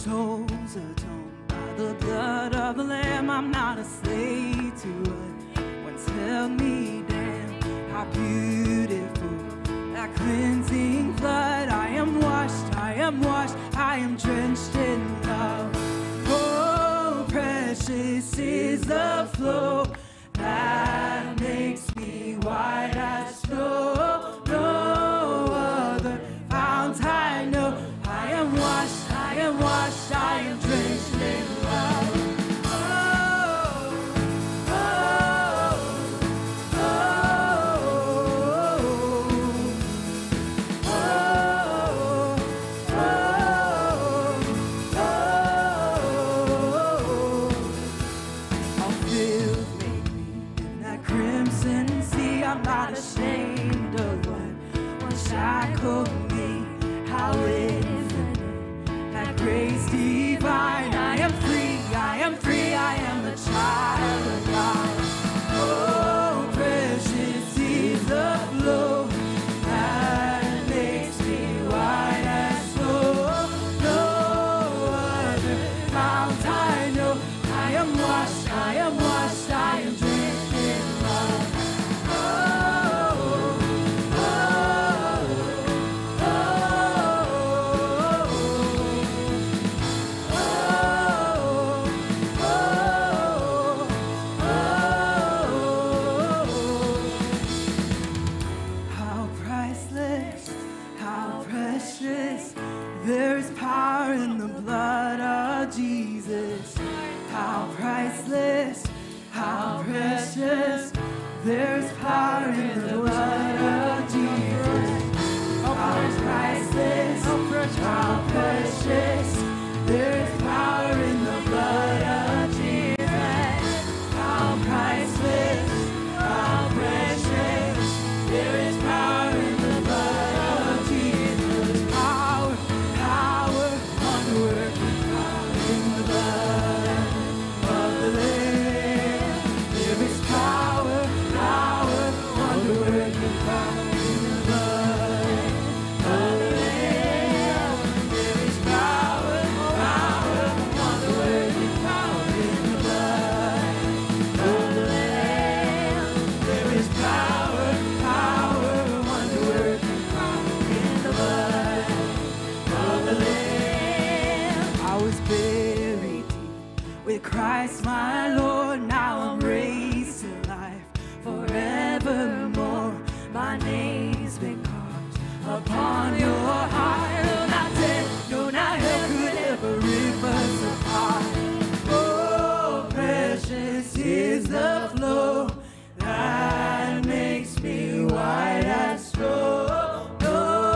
soul's atoned by the blood of the Lamb. I'm not a slave to what once held me down. How beautiful that cleansing flood. I am washed, I am washed, I am drenched in love. Oh, precious is the flow that makes me white as snow. No other fount I know. I am washed, I am washed, I am drenched in love. I'm not ashamed of what once shackled me. How infinite that grace divine. I am free, I am free, I am a child of God. Oh, precious is the flow that makes me white as snow. No other fount I know. I am washed, I am washed, I am drenched in love. There's power in the blood of Jesus. How priceless, how precious. There's power in the blood of Jesus. How priceless, how precious. There's power in the blood of Jesus. How priceless, how precious. There is power in the blood of Jesus. Power, power, wonder-working power in the blood of the Lamb. There is power, power, wonder-working power in the blood of the Lamb. There is power, power, wonder-working power in the blood of the Lamb. There is power, power, wonder-working power in the blood of the Lamb. I was buried deep with Christ my Lord. Now I'm raised to life forevermore. My name's been carved upon your heart. No, not death, no, not hell could ever rip us apart. Oh, precious is the flow that makes me white as snow. No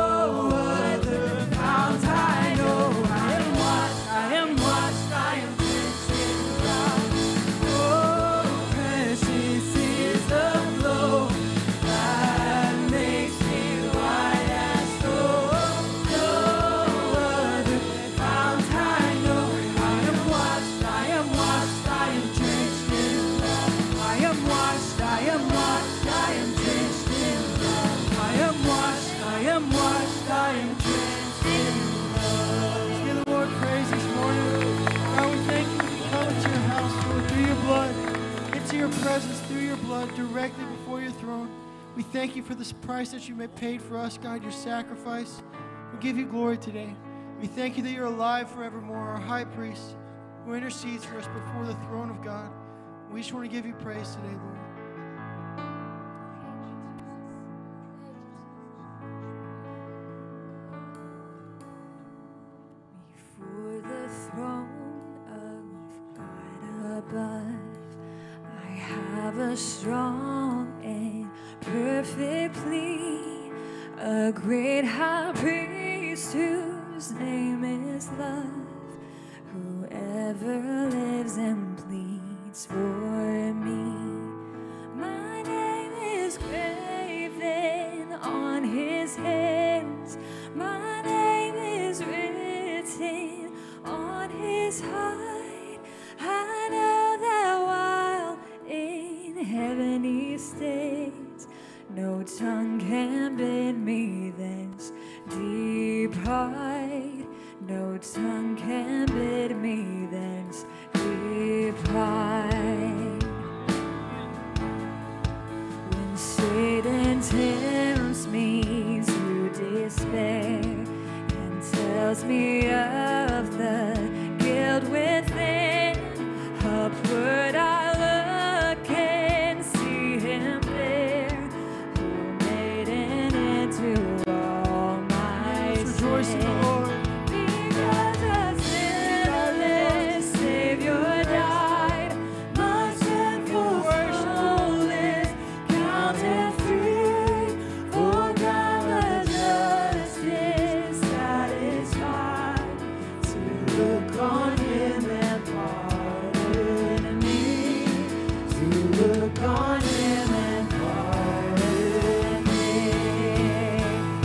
other fount I know. I am washed, I am washed, I am drenched in love. Oh, precious is the flow that makes me white as snow. No other fount I know. I am washed, I am washed, I am drenched in love. I am washed, I am washed, I am drenched in love. I am washed, I am washed, I am drenched in love. Let's give the Lord praise this morning. God, we thank you for coming to your house, Lord, through your blood, into your presence, through your blood, directly before your throne. We thank you for this price that you paid for us, God, your sacrifice. We give you glory today. We thank you that you're alive forevermore, our high priest, who intercedes for us before the throne of God. We just want to give you praise today, Lord. Before the throne of God above, I have a strong and perfect plea, a great high priest whose name is love, whoever lives and pleads for me. My name is graven on his hands, my name is written on his heart. I know that while in heaven he stays, no tongue can bid me thence depart. No tongue can bid me thence depart. When Satan tempts me to despair and tells me of the guilt within, upward I look and see him there, who made an end to all my Rejoice in the sin. Lord. Because a sinless Savior died, my sinful soul is counted free. For God justice satisfied to look on Him and pardon me. To look on Him and pardon me.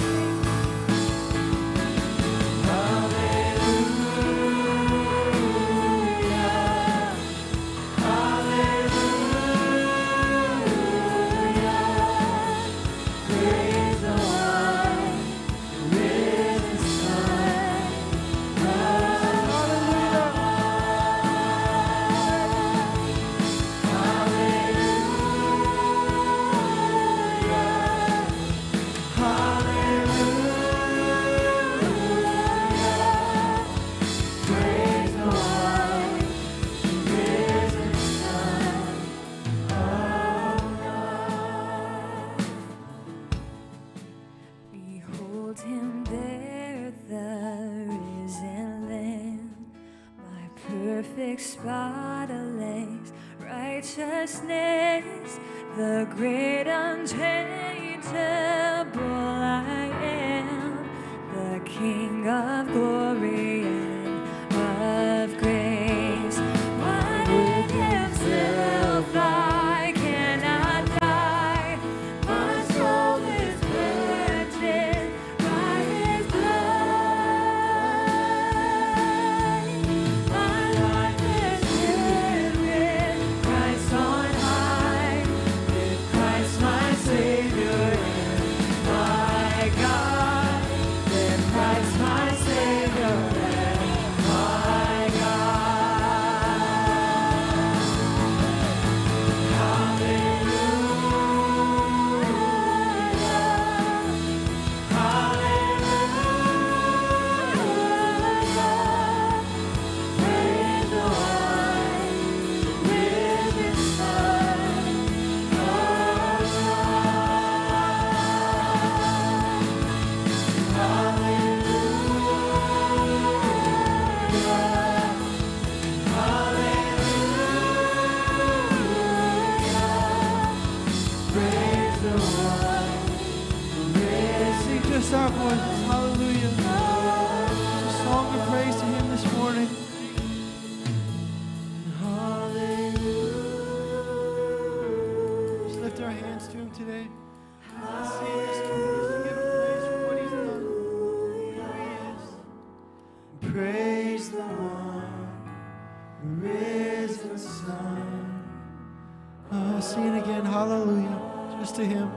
Behold him there, the risen Lamb, my perfect spotless righteousness, the great unchangeable I am, the King of glory and of grace. Why with himself I cannot die, my soul is purchased by his blood. My life is hid with Christ on high, with Christ my Savior and my God, with Christ my Savior and my God. Sing just our voices. Hallelujah. It's a song of praise to Him this morning. Hallelujah. Just lift our hands to Him today. Let's sing this to Him. Just give Him praise for what He's done. Who He is. Praise the one who risen Son. Oh, sing it again. Hallelujah. Just to Him.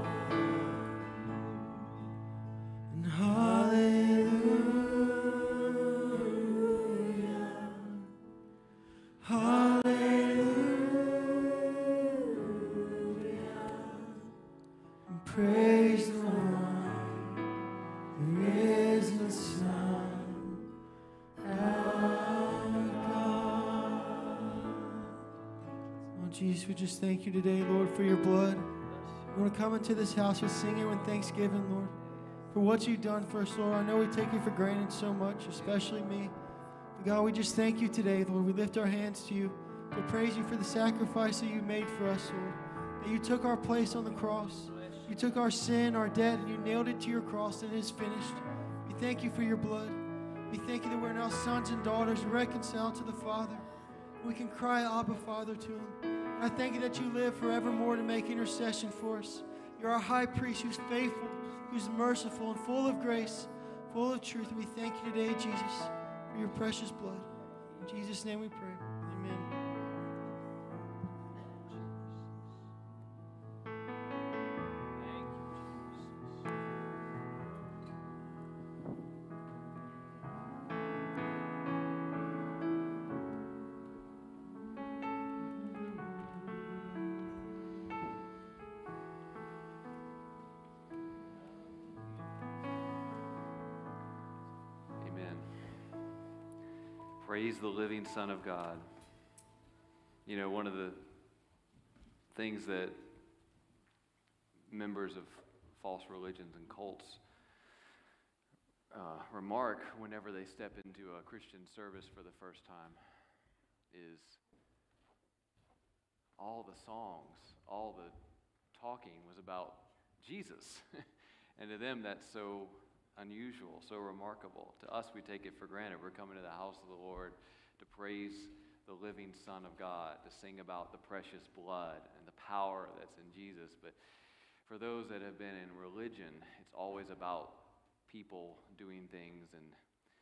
And hallelujah, hallelujah, and praise the one who is the Son of God. Oh, Jesus, we just thank you today, Lord, for your blood. We want to come into this house with singing and thanksgiving, Lord, for what you've done for us, Lord. I know we take you for granted so much, especially me. But God, we just thank you today, Lord. We lift our hands to you to praise you for the sacrifice that you made for us, Lord. That you took our place on the cross. You took our sin, our debt, and you nailed it to your cross, and it is finished. We thank you for your blood. We thank you that we're now sons and daughters reconciled to the Father. We can cry, Abba, Father, to him. And I thank you that you live forevermore to make intercession for us. You're our high priest who's faithful, who's merciful and full of grace, full of truth. And we thank you today, Jesus, for your precious blood. In Jesus' name we pray. Amen. Praise the living Son of God. You know, one of the things that members of false religions and cults remark whenever they step into a Christian service for the first time is all the songs, all the talking was about Jesus. And to them, that's so unusual, so remarkable. To us, we take it for granted. We're coming to the house of the Lord to praise the living Son of God, to sing about the precious blood and the power that's in Jesus. But for those that have been in religion, it's always about people doing things and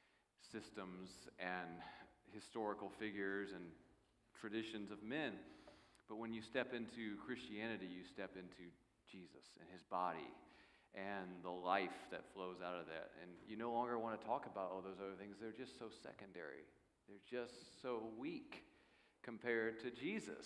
systems and historical figures and traditions of men. But when you step into Christianity, you step into Jesus and his body and the life that flows out of that. And you no longer want to talk about all those other things. They're just so secondary. They're just so weak compared to Jesus.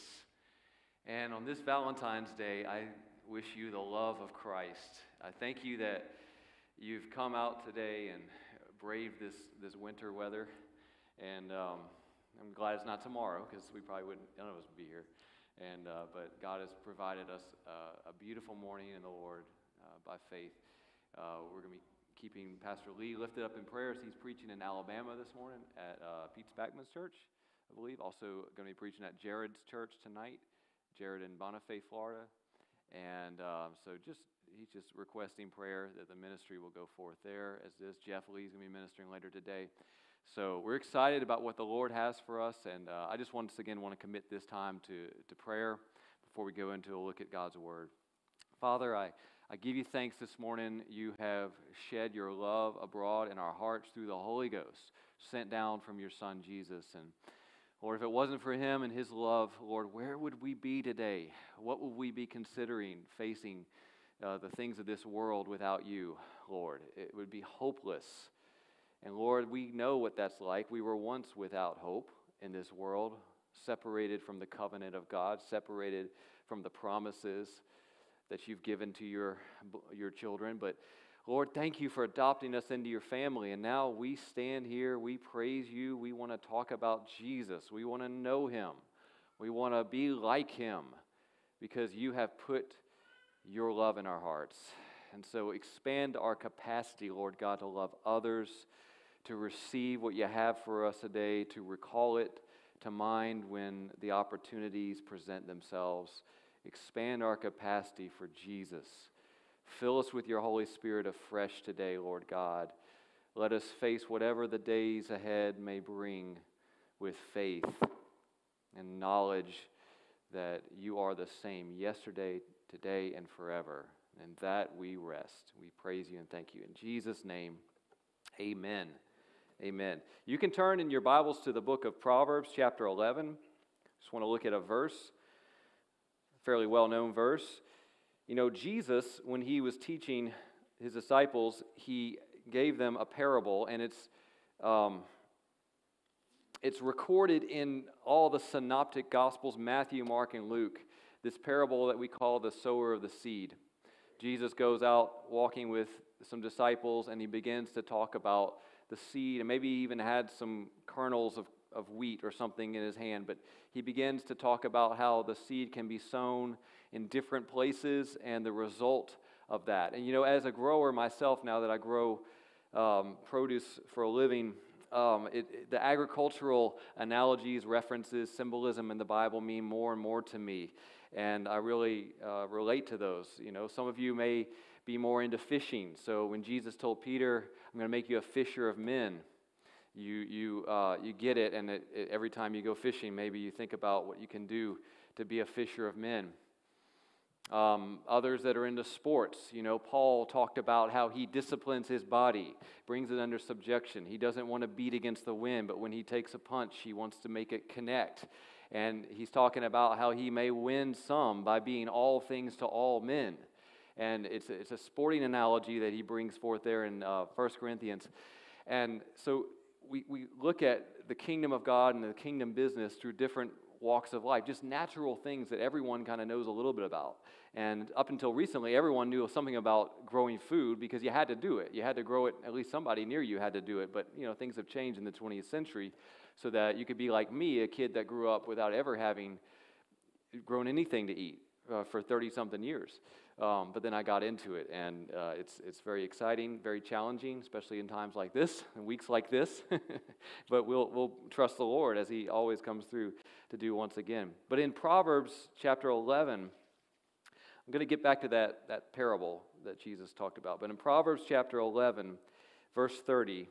And on this Valentine's Day, I wish you the love of Christ. I thank you that you've come out today and braved this winter weather. And I'm glad it's not tomorrow, because we probably wouldn't, none of us would be here. And but God has provided us a beautiful morning in the Lord by faith. We're going to be keeping Pastor Lee lifted up in prayers. He's preaching in Alabama this morning at Pete Spackman's church, I believe. Also going to be preaching at Jared's church tonight, Jared in Bonifay, Florida. And so he's just requesting prayer that the ministry will go forth there as this. Jeff Lee's going to be ministering later today. So we're excited about what the Lord has for us, and I just once again want to commit this time to prayer before we go into a look at God's Word. Father, I give you thanks this morning. You have shed your love abroad in our hearts through the Holy Ghost, sent down from your Son, Jesus. And Lord, if it wasn't for him and his love, Lord, where would we be today? What would we be considering facing the things of this world without you, Lord? It would be hopeless. And Lord, we know what that's like. We were once without hope in this world, separated from the covenant of God, separated from the promises that you've given to your children. But Lord, thank you for adopting us into your family. And now we stand here, we praise you, we want to talk about Jesus. We want to know him. We want to be like him because you have put your love in our hearts. And so expand our capacity, Lord God, to love others, to receive what you have for us today, to recall it to mind when the opportunities present themselves. Expand our capacity for Jesus. Fill us with your Holy Spirit afresh today, Lord God. Let us face whatever the days ahead may bring with faith and knowledge that you are the same yesterday, today, and forever. And that we rest. We praise you and thank you. In Jesus' name, amen. Amen. You can turn in your Bibles to the book of Proverbs, chapter 11. Just want to look at a verse, a fairly well-known verse. You know, Jesus, when he was teaching his disciples, he gave them a parable, and it's recorded in all the synoptic Gospels, Matthew, Mark, and Luke, this parable that we call the sower of the seed. Jesus goes out walking with some disciples, and he begins to talk about the seed, and maybe he even had some kernels of wheat or something in his hand, but he begins to talk about how the seed can be sown in different places and the result of that. And you know, as a grower myself, now that I grow produce for a living, the agricultural analogies, references, symbolism in the Bible mean more and more to me, and I really relate to those. You know, some of you may be more into fishing. So when Jesus told Peter, "I'm going to make you a fisher of men," you get it, and every time you go fishing, maybe you think about what you can do to be a fisher of men. Others that are into sports, you know, Paul talked about how he disciplines his body, brings it under subjection. He doesn't want to beat against the wind, but when he takes a punch, he wants to make it connect. And he's talking about how he may win some by being all things to all men. And it's a sporting analogy that he brings forth there in 1 Corinthians. And so we look at the kingdom of God and the kingdom business through different walks of life, just natural things that everyone kind of knows a little bit about. And up until recently, everyone knew something about growing food because you had to do it. You had to grow it, at least somebody near you had to do it. But, things have changed in the 20th century so that you could be like me, a kid that grew up without ever having grown anything to eat for 30-something years. But then I got into it, and it's very exciting, very challenging, especially in times like this, and weeks like this. But we'll trust the Lord as He always comes through to do once again. But in Proverbs chapter 11, I'm going to get back to that parable that Jesus talked about. But in Proverbs chapter 11, verse 30,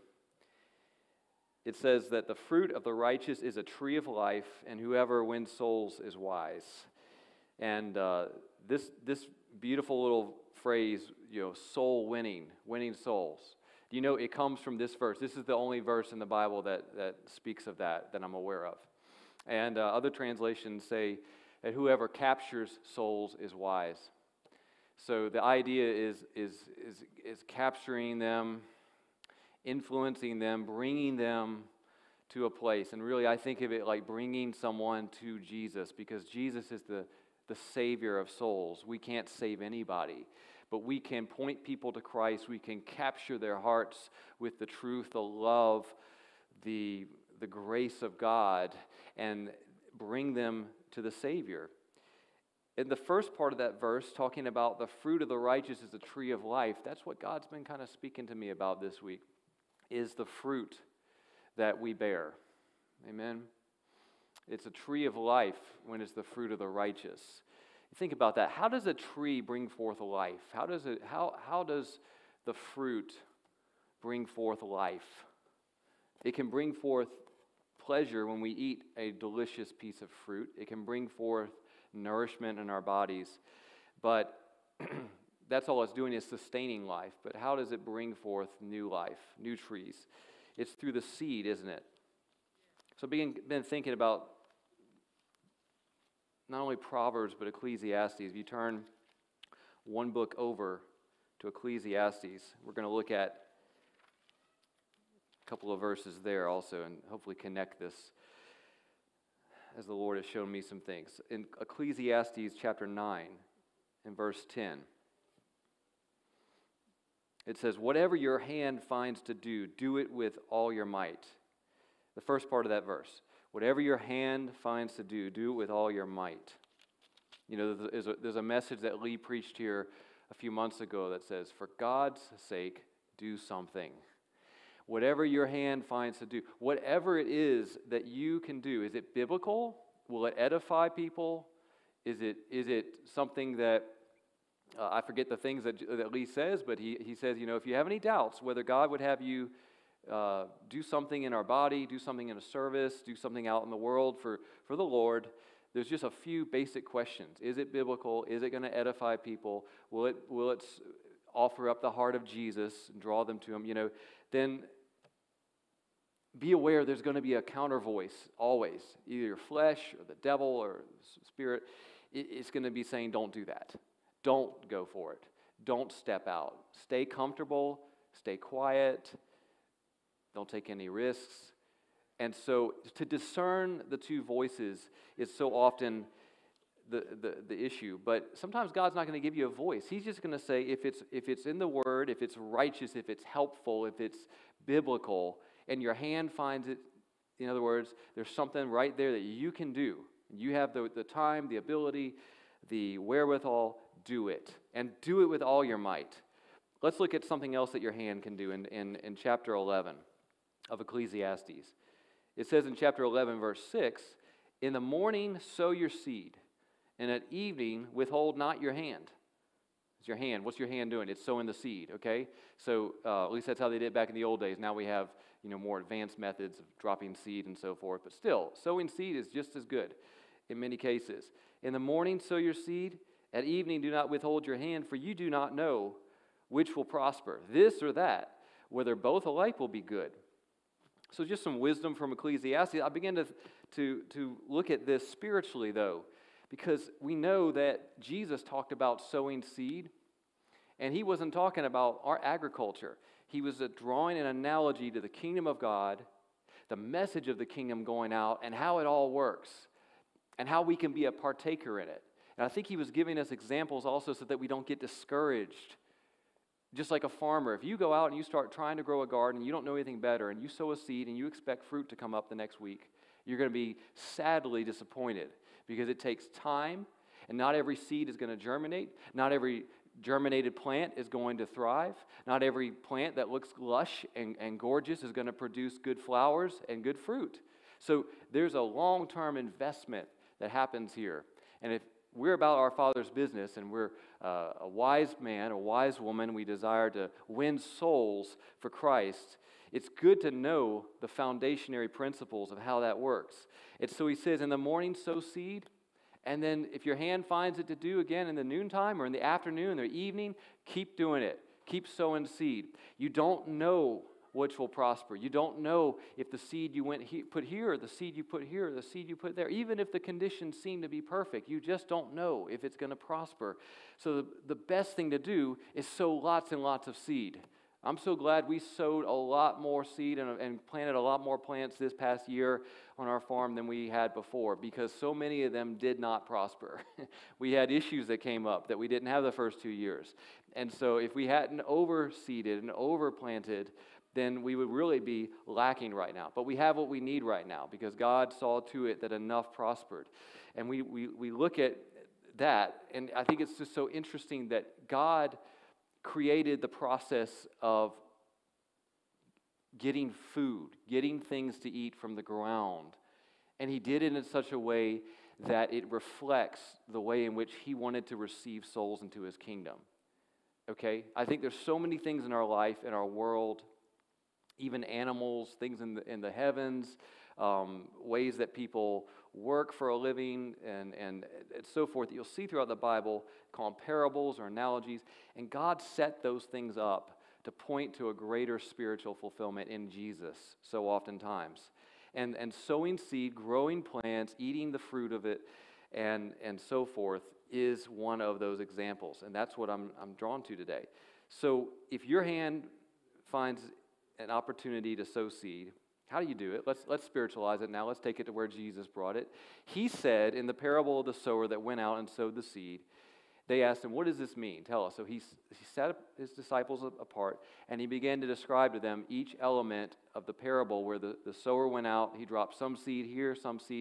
it says that the fruit of the righteous is a tree of life, and whoever wins souls is wise. And this beautiful little phrase, soul winning souls. Do you know it comes from this verse? This is the only verse in the Bible that speaks of that I'm aware of. And other translations say that whoever captures souls is wise. So the idea is capturing them, influencing them, bringing them to a place. And really, I think of it like bringing someone to Jesus, because Jesus is the Savior of souls. We can't save anybody, but we can point people to Christ. We can capture their hearts with the truth, the love, the grace of God, and bring them to the Savior. In the first part of that verse, talking about the fruit of the righteous is a tree of life, that's what God's been kind of speaking to me about this week, is the fruit that we bear. Amen? It's a tree of life when it's the fruit of the righteous. Think about that. How does a tree bring forth life? How does the fruit bring forth life? It can bring forth pleasure when we eat a delicious piece of fruit. It can bring forth nourishment in our bodies. But that's all it's doing is sustaining life. But how does it bring forth new life, new trees? It's through the seed, isn't it? So been thinking about not only Proverbs, but Ecclesiastes. If you turn one book over to Ecclesiastes, we're going to look at a couple of verses there also and hopefully connect this as the Lord has shown me some things. In Ecclesiastes chapter 9 and verse 10, it says, "Whatever your hand finds to do, do it with all your might." The first part of that verse. Whatever your hand finds to do, do it with all your might. There's a message that Lee preached here a few months ago that says, for God's sake, do something. Whatever your hand finds to do, whatever it is that you can do, is it biblical? Will it edify people? Is it something that, I forget the things that Lee says, but he says, if you have any doubts whether God would have you do something in our body, do something in a service, do something out in the world for the Lord, there's just a few basic questions. Is it biblical? Is it going to edify people? Will it offer up the heart of Jesus and draw them to Him? Then be aware there's going to be a counter voice always. Either your flesh or the devil or spirit. It's going to be saying, don't do that. Don't go for it. Don't step out. Stay comfortable. Stay quiet. Don't take any risks. And so to discern the two voices is so often the issue. But sometimes God's not going to give you a voice. He's just going to say if it's in the Word, if it's righteous, if it's helpful, if it's biblical, and your hand finds it, in other words, there's something right there that you can do. You have the time, the ability, the wherewithal, do it. And do it with all your might. Let's look at something else that your hand can do in chapter 11 of Ecclesiastes. It says in chapter 11, verse 6, "In the morning sow your seed, and at evening withhold not your hand." It's your hand. What's your hand doing? It's sowing the seed, okay? So at least that's how they did back in the old days. Now we have more advanced methods of dropping seed and so forth. But still, sowing seed is just as good in many cases. "In the morning sow your seed, at evening do not withhold your hand, for you do not know which will prosper, this or that, whether both alike will be good." So just some wisdom from Ecclesiastes. I began to look at this spiritually, though, because we know that Jesus talked about sowing seed, and He wasn't talking about our agriculture. He was drawing an analogy to the kingdom of God, the message of the kingdom going out, and how it all works. and how we can be a partaker in it. And I think he was giving us examples also so that we don't get discouraged. Just like a farmer, if you go out and you start trying to grow a garden and you don't know anything better and you sow a seed and you expect fruit to come up the next week, you're going to be sadly disappointed because it takes time and not every seed is going to germinate. Not every germinated plant is going to thrive. Not every plant that looks lush and gorgeous is going to produce good flowers and good fruit. So there's a long-term investment that happens here. And if we're about our Father's business and we're a wise man, a wise woman, we desire to win souls for Christ, it's good to know the foundationary principles of how that works. It's so he says, in the morning sow seed, and then if your hand finds it to do again in the noontime or in the afternoon or evening, keep doing it. Keep sowing seed. You don't know which will prosper. You don't know if the seed you put here or the seed you put here or the seed you put there. Even if the conditions seem to be perfect, you just don't know if it's going to prosper. So the best thing to do is sow lots and lots of seed. I'm so glad we sowed a lot more seed and planted a lot more plants this past year on our farm than we had before, because so many of them did not prosper. We had issues that came up that we didn't have the first 2 years. And so if we hadn't overseeded and overplanted, then we would really be lacking right now. But we have what we need right now because God saw to it that enough prospered. And we look at that, and I think it's just so interesting that God created the process of getting food, getting things to eat from the ground. And he did it in such a way that it reflects the way in which he wanted to receive souls into his kingdom. Okay? I think there's so many things in our life, in our world, even animals, things in the heavens, ways that people work for a living, and so forth, that you'll see throughout the Bible, called parables or analogies. And God set those things up to point to a greater spiritual fulfillment in Jesus so oftentimes. And sowing seed, growing plants, eating the fruit of it, and so forth is one of those examples. And that's what I'm drawn to today. So if your hand finds an opportunity to sow seed, how do you do it? Let's spiritualize it now. Let's take it to where Jesus brought it. He said in the parable of the sower that went out and sowed the seed, they asked him, what does this mean? Tell us. So he set his disciples apart, and he began to describe to them each element of the parable where the sower went out. He dropped some seed here,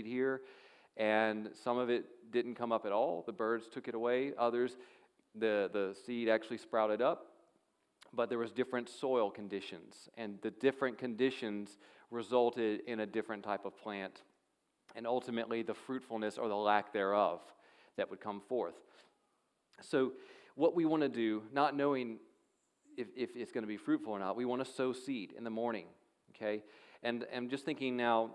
and some of it didn't come up at all. The birds took it away. Others, the seed actually sprouted up. But there was different soil conditions, and the different conditions resulted in a different type of plant, and ultimately the fruitfulness or the lack thereof that would come forth. So what we want to do, not knowing if it's going to be fruitful or not, we want to sow seed in the morning, okay? And I'm just thinking now,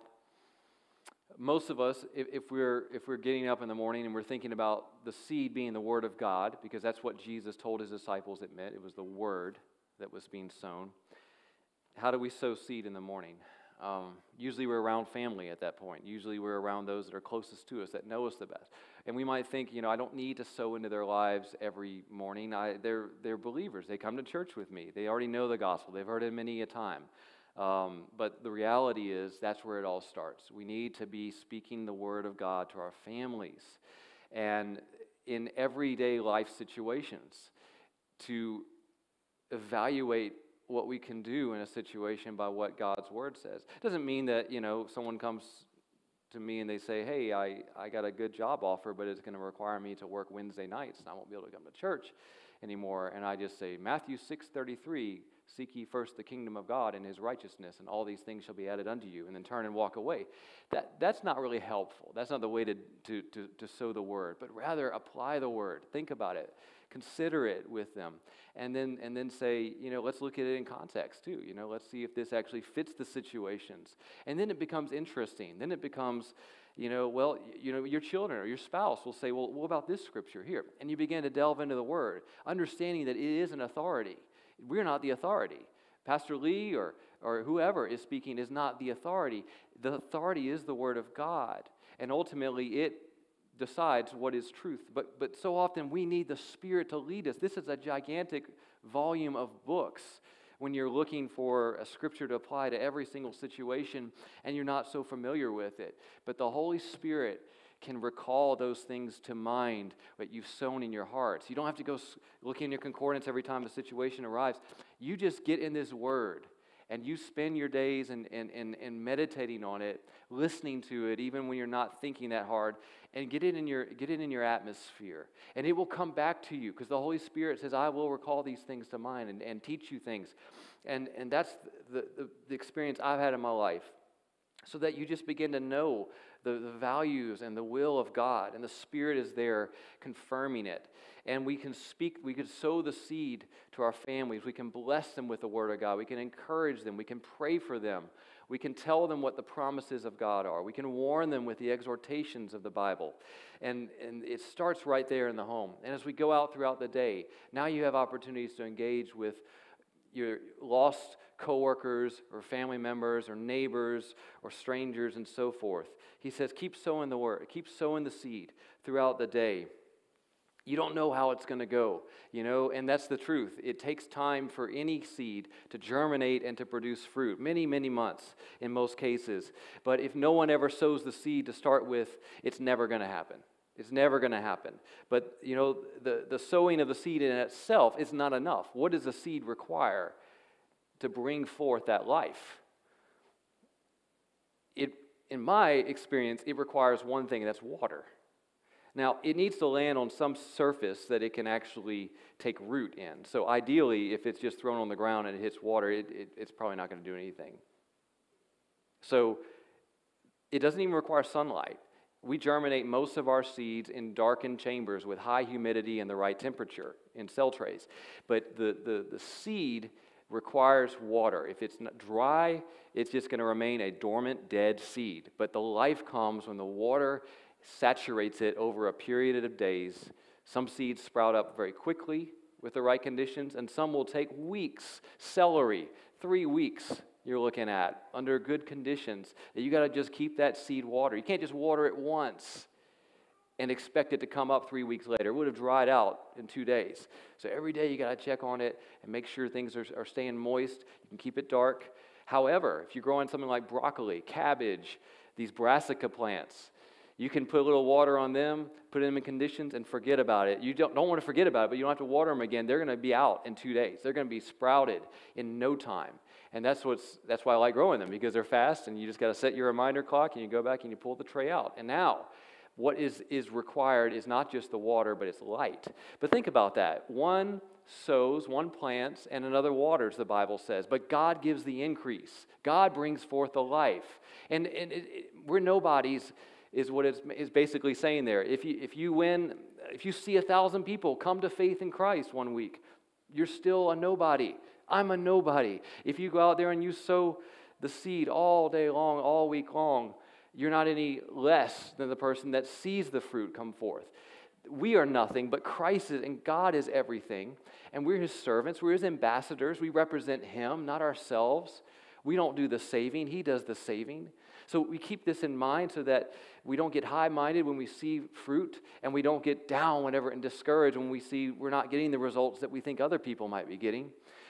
most of us, if we're getting up in the morning and we're thinking about the seed being the Word of God, because that's what Jesus told his disciples it meant. It was the Word that was being sown. How do we sow seed in the morning? Usually we're around family at that point. Usually we're around those that are closest to us, that know us the best. And we might think, I don't need to sow into their lives every morning. They're believers. They come to church with me. They already know the gospel. They've heard it many a time. But the reality is that's where it all starts. We need to be speaking the word of God to our families and in everyday life situations to evaluate what we can do in a situation by what God's word says. It doesn't mean that, someone comes to me and they say, hey, I got a good job offer, but it's going to require me to work Wednesday nights and I won't be able to come to church anymore. And I just say, Matthew 6:33, seek ye first the kingdom of God and his righteousness, and all these things shall be added unto you, and then turn and walk away. That's not really helpful. That's not the way to sow the word, but rather apply the word. Think about it. Consider it with them. And then say, let's look at it in context too. Let's see if this actually fits the situations. And then it becomes interesting. Then it becomes, your children or your spouse will say, well, what about this scripture here? And you begin to delve into the word, understanding that it is an authority. We're not the authority. Pastor Lee or whoever is speaking is not the authority. The authority is the word of God. And ultimately it decides what is truth. But so often we need the Spirit to lead us. This is a gigantic volume of books when you're looking for a scripture to apply to every single situation and you're not so familiar with it. But the Holy Spirit can recall those things to mind that you've sown in your hearts. You don't have to go look in your concordance every time a situation arrives. You just get in this word, and you spend your days in meditating on it, listening to it, even when you're not thinking that hard, and get it in your atmosphere. And it will come back to you, because the Holy Spirit says, I will recall these things to mind and teach you things. And that's the experience I've had in my life. So that you just begin to know the values and the will of God, and the Spirit is there confirming it. And we can sow the seed to our families. We can bless them with the Word of God. We can encourage them. We can pray for them. We can tell them what the promises of God are. We can warn them with the exhortations of the Bible. And it starts right there in the home. And as we go out throughout the day, now you have opportunities to engage with your lost coworkers or family members or neighbors or strangers and so forth. He says, keep sowing the word, keep sowing the seed throughout the day. You don't know how it's going to go, and that's the truth. It takes time for any seed to germinate and to produce fruit, many, many months in most cases. But if no one ever sows the seed to start with, it's never going to happen. It's never going to happen. But, the sowing of the seed in itself is not enough. What does a seed require to bring forth that life? In my experience, it requires one thing, and that's water. Now, it needs to land on some surface that it can actually take root in. So ideally, if it's just thrown on the ground and it hits water, it's probably not going to do anything. So it doesn't even require sunlight. We germinate most of our seeds in darkened chambers with high humidity and the right temperature in cell trays. But the seed requires water. If it's not dry, it's just going to remain a dormant, dead seed. But the life comes when the water saturates it over a period of days. Some seeds sprout up very quickly with the right conditions, and some will take weeks. Celery, 3 weeks you're looking at under good conditions. You got to just keep that seed watered. You can't just water it once and expect it to come up 3 weeks later. It would have dried out in 2 days. So every day you got to check on it and make sure things are staying moist. You can keep it dark. However, if you're growing something like broccoli, cabbage, these brassica plants, you can put a little water on them, put them in conditions, and forget about it. You don't want to forget about it, but you don't have to water them again. They're going to be out in 2 days. They're going to be sprouted in no time. And that's why I like growing them, because they're fast, and you just got to set your reminder clock, and you go back and you pull the tray out. And now, what is required is not just the water, but it's light. But think about that. One sows, one plants, and another waters, the Bible says. But God gives the increase. God brings forth the life. And we're nobodies, is what it's basically saying there. If you see 1,000 people come to faith in Christ one week, you're still a nobody. I'm a nobody. If you go out there and you sow the seed all day long, all week long, you're not any less than the person that sees the fruit come forth. We are nothing, but Christ is, and God is everything. And we're His servants. We're His ambassadors. We represent Him, not ourselves. We don't do the saving. He does the saving. So we keep this in mind so that we don't get high-minded when we see fruit, and we don't get down whenever and discouraged when we see we're not getting the results that we think other people might be getting.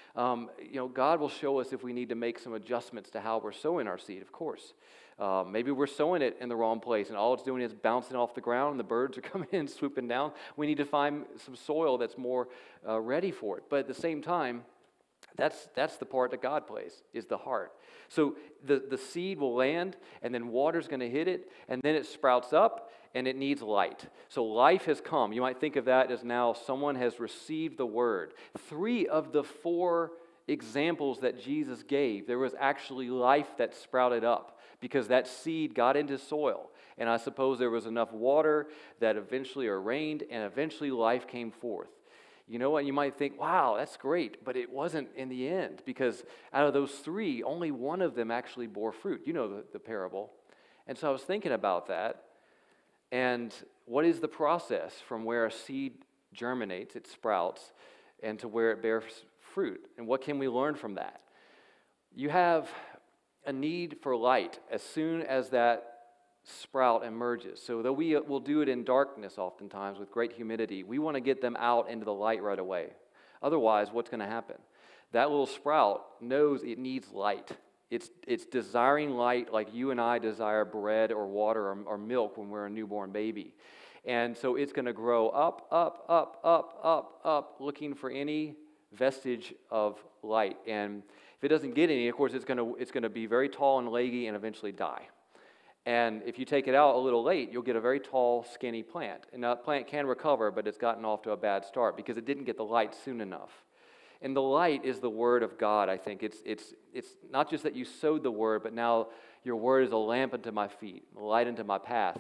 God will show us if we need to make some adjustments to how we're sowing our seed, of course. Maybe we're sowing it in the wrong place, and all it's doing is bouncing off the ground, and the birds are coming in and swooping down. We need to find some soil that's more ready for it. But at the same time, that's the part that God plays, is the heart. So the seed will land, and then water's going to hit it, and then it sprouts up, and it needs light. So life has come. You might think of that as now someone has received the word. 3 of the 4 examples that Jesus gave, there was actually life that sprouted up because that seed got into soil. And I suppose there was enough water that eventually rained, and eventually life came forth. You know what? You might think, wow, that's great, but it wasn't in the end, because out of those 3, only one of them actually bore fruit. You know the parable. And so I was thinking about that, and what is the process from where a seed germinates, it sprouts, and to where it bears fruit? And what can we learn from that? You have a need for light as soon as that sprout emerges. So though we will do it in darkness oftentimes with great humidity, we want to get them out into the light right away. Otherwise, what's going to happen? That little sprout knows it needs light. It's desiring light like you and I desire bread or water or milk when we're a newborn baby. And so it's going to grow up, up, up, up, up, up, looking for any vestige of light. And if it doesn't get any, of course, it's going to be very tall and leggy and eventually die. And if you take it out a little late, you'll get a very tall, skinny plant. And that plant can recover, but it's gotten off to a bad start because it didn't get the light soon enough. And the light is the Word of God, I think. It's not just that you sowed the Word, but now your Word is a lamp unto my feet, a light unto my path.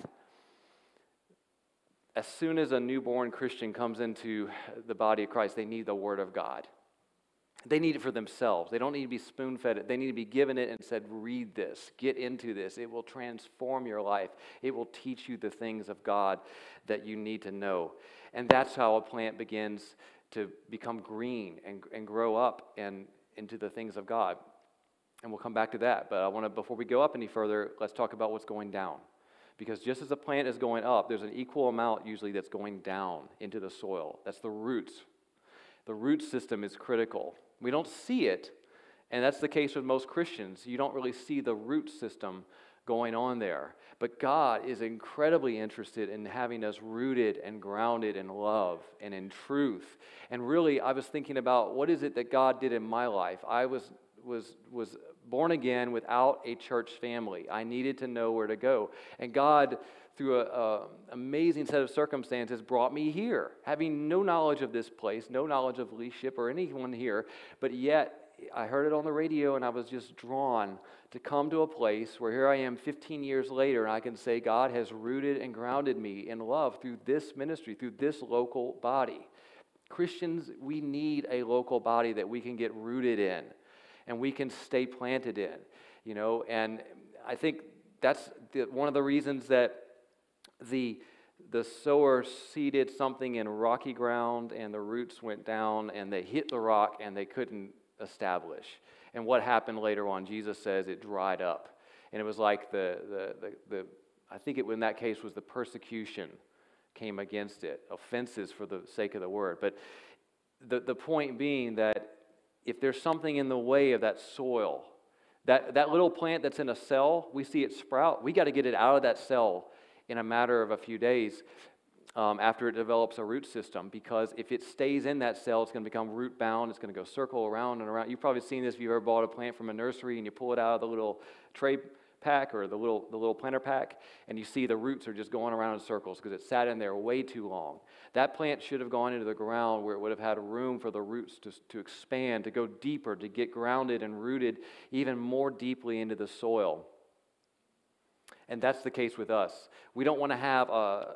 As soon as a newborn Christian comes into the body of Christ, they need the Word of God. They need it for themselves. They don't need to be spoon-fed it. They need to be given it and said, read this, get into this. It will transform your life. It will teach you the things of God that you need to know. And that's how a plant begins to become green and grow up and into the things of God. And we'll come back to that. But I want to, before we go up any further, let's talk about what's going down. Because just as a plant is going up, there's an equal amount usually that's going down into the soil. That's the roots. The root system is critical. We don't see it, and that's the case with most Christians. You don't really see the root system going on there. But God is incredibly interested in having us rooted and grounded in love and in truth. And really, I was thinking about what is it that God did in my life. I was born again without a church family. I needed to know where to go. And God, through an amazing set of circumstances, brought me here, having no knowledge of this place, no knowledge of leadership or anyone here, but yet I heard it on the radio and I was just drawn to come to a place where here I am 15 years later and I can say God has rooted and grounded me in love through this ministry, through this local body. Christians, we need a local body that we can get rooted in and we can stay planted in, and I think that's one of the reasons that the sower seeded something in rocky ground and the roots went down and they hit the rock and they couldn't establish. And what happened later on, Jesus says it dried up. And it was like I think it in that case was the persecution came against it, offenses for the sake of the word. But the point being that if there's something in the way of that soil, that little plant that's in a cell, we see it sprout, we got to get it out of that cell in a matter of a few days after it develops a root system, because if it stays in that cell, it's going to become root bound, it's going to go circle around and around. You've probably seen this if you've ever bought a plant from a nursery and you pull it out of the little tray pack or the little planter pack, and you see the roots are just going around in circles because it sat in there way too long. That plant should have gone into the ground where it would have had room for the roots to expand, to go deeper, to get grounded and rooted even more deeply into the soil. And that's the case with us. We don't want to have a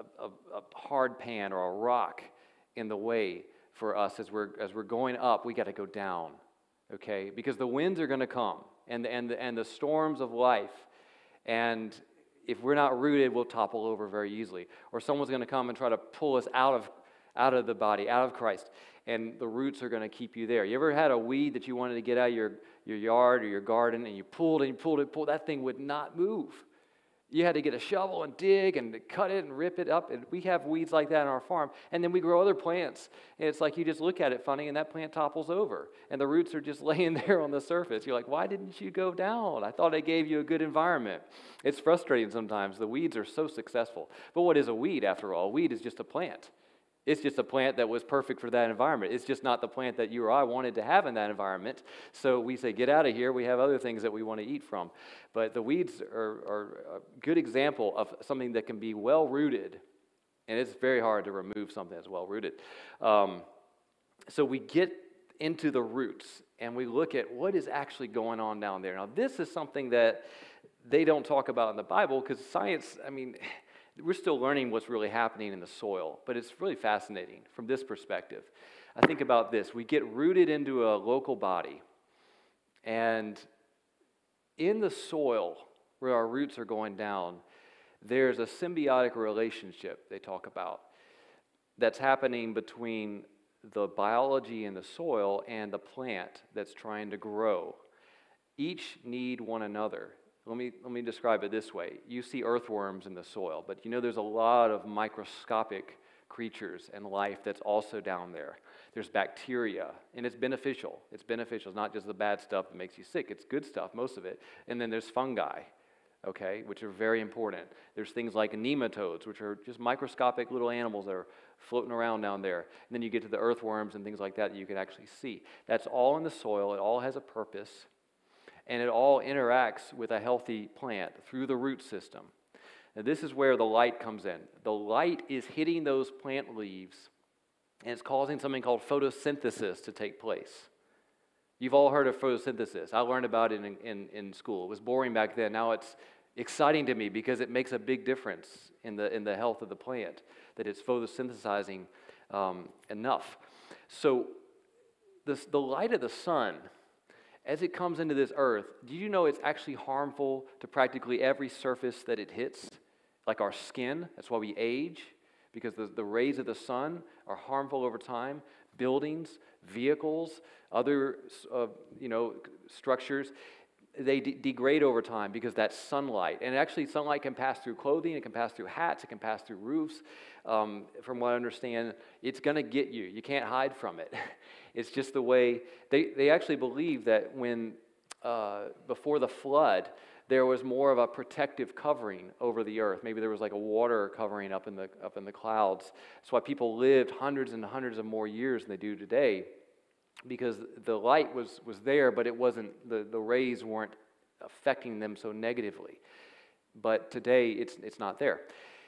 hard pan or a rock in the way for us as we're going up. We got to go down, okay? Because the winds are going to come and the storms of life, and if we're not rooted, we'll topple over very easily. Or someone's going to come and try to pull us out of the body, out of Christ, and the roots are going to keep you there. You ever had a weed that you wanted to get out of your yard or your garden, and you pulled it, that thing would not move. You had to get a shovel and dig and cut it and rip it up. And we have weeds like that on our farm. And then we grow other plants. And it's like you just look at it funny and that plant topples over. And the roots are just laying there on the surface. You're like, why didn't you go down? I thought I gave you a good environment. It's frustrating sometimes. The weeds are so successful. But what is a weed after all? A weed is just a plant. It's just a plant that was perfect for that environment. It's just not the plant that you or I wanted to have in that environment. So we say, get out of here. We have other things that we want to eat from. But the weeds are a good example of something that can be well-rooted. And it's very hard to remove something that's well-rooted. So we get into the roots and we look at what is actually going on down there. Now, this is something that they don't talk about in the Bible because science, we're still learning what's really happening in the soil, but it's really fascinating from this perspective. I think about this. We get rooted into a local body, and in the soil where our roots are going down, there's a symbiotic relationship they talk about that's happening between the biology in the soil and the plant that's trying to grow. Each need one another. Let me describe it this way. You see earthworms in the soil, but there's a lot of microscopic creatures and life that's also down there. There's bacteria, and it's beneficial. It's beneficial. It's not just the bad stuff that makes you sick. It's good stuff, most of it. And then there's fungi, okay, which are very important. There's things like nematodes, which are just microscopic little animals that are floating around down there. And then you get to the earthworms and things like that that you can actually see. That's all in the soil. It all has a purpose. And it all interacts with a healthy plant through the root system. Now, this is where the light comes in. The light is hitting those plant leaves, and it's causing something called photosynthesis to take place. You've all heard of photosynthesis. I learned about it in school. It was boring back then. Now it's exciting to me because it makes a big difference in the health of the plant, that it's photosynthesizing enough. So the light of the sun, as it comes into this earth, do you know it's actually harmful to practically every surface that it hits? Like our skin, that's why we age, because the rays of the sun are harmful over time. Buildings, vehicles, other structures, they degrade over time because that's sunlight. And actually, sunlight can pass through clothing, it can pass through hats, it can pass through roofs. From what I understand, it's going to get you. You can't hide from it. It's just the way. They actually believe that when before the flood, there was more of a protective covering over the earth. Maybe there was like a water covering up in the clouds. That's why people lived hundreds and hundreds of more years than they do today, because the light was there, but it wasn't, the rays weren't affecting them so negatively. But today, it's not there.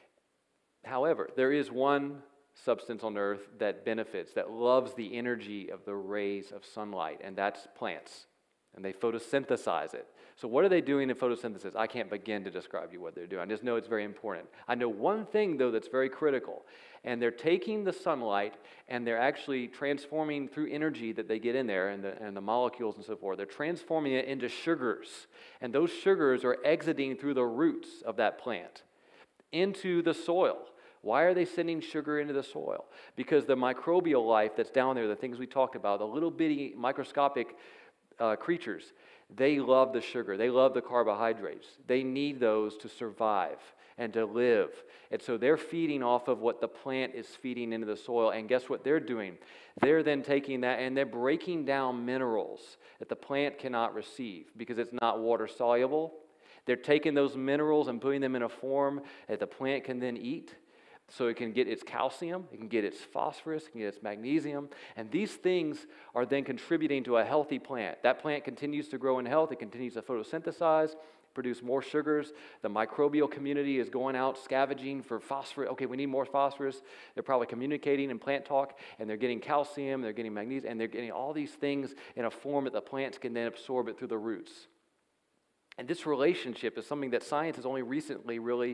However, there is one substance on earth that benefits, that loves the energy of the rays of sunlight, and that's plants. And they photosynthesize it. So what are they doing in photosynthesis? I can't begin to describe you what they're doing. I just know it's very important. I know one thing, though, that's very critical. And they're taking the sunlight and they're actually transforming through energy that they get in there and the molecules and so forth. They're transforming it into sugars. And those sugars are exiting through the roots of that plant into the soil. Why are they sending sugar into the soil? Because the microbial life that's down there, the things we talked about, the little bitty microscopic creatures, they love the sugar. They love the carbohydrates. They need those to survive and to live. And so they're feeding off of what the plant is feeding into the soil. And guess what they're doing? They're then taking that and they're breaking down minerals that the plant cannot receive because it's not water soluble. They're taking those minerals and putting them in a form that the plant can then eat. So it can get its calcium, it can get its phosphorus, it can get its magnesium, and these things are then contributing to a healthy plant. That plant continues to grow in health, it continues to photosynthesize, produce more sugars. The microbial community is going out scavenging for phosphorus. Okay, we need more phosphorus. They're probably communicating in plant talk, and they're getting calcium, they're getting magnesium, and they're getting all these things in a form that the plants can then absorb it through the roots. And this relationship is something that science has only recently really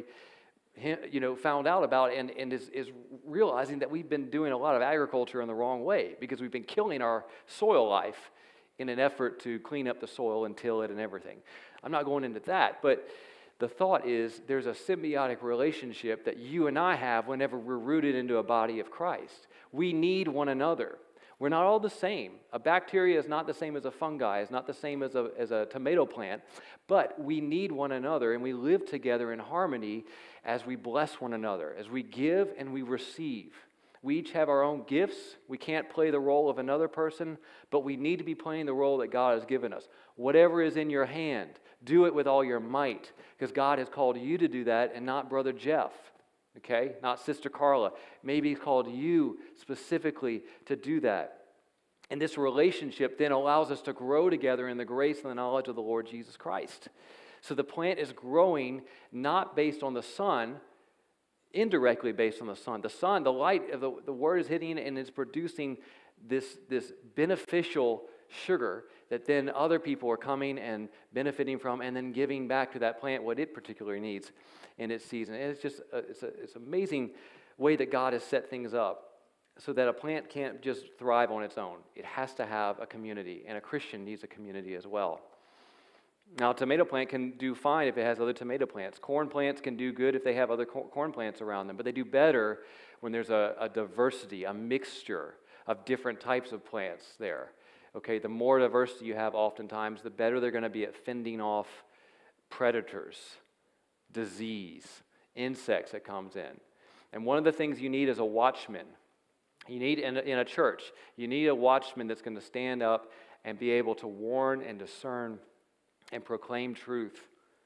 found out about and is realizing that we've been doing a lot of agriculture in the wrong way because we've been killing our soil life in an effort to clean up the soil and till it and everything. I'm not going into that, but the thought is there's a symbiotic relationship that you and I have whenever we're rooted into a body of Christ. We need one another. We're not all the same. A bacteria is not the same as a fungi, is not the same as a tomato plant, but we need one another and we live together in harmony as we bless one another, as we give and we receive. We each have our own gifts. We can't play the role of another person, but we need to be playing the role that God has given us. Whatever is in your hand, do it with all your might, because God has called you to do that and not Brother Jeff. Okay, not Sister Carla. Maybe He's called you specifically to do that. And this relationship then allows us to grow together in the grace and the knowledge of the Lord Jesus Christ. So the plant is growing not based on the sun, indirectly based on the sun. The sun, the light of the word is hitting and it's producing this beneficial sugar that then other people are coming and benefiting from and then giving back to that plant what it particularly needs in its season. And it's just it's an amazing way that God has set things up so that a plant can't just thrive on its own. It has to have a community, and a Christian needs a community as well. Now, a tomato plant can do fine if it has other tomato plants. Corn plants can do good if they have other corn plants around them, but they do better when there's a diversity, a mixture of different types of plants there. Okay, the more diversity you have oftentimes, the better they're going to be at fending off predators, disease, insects that comes in. And one of the things you need is a watchman. You need, in a church, you need a watchman that's going to stand up and be able to warn and discern and proclaim truth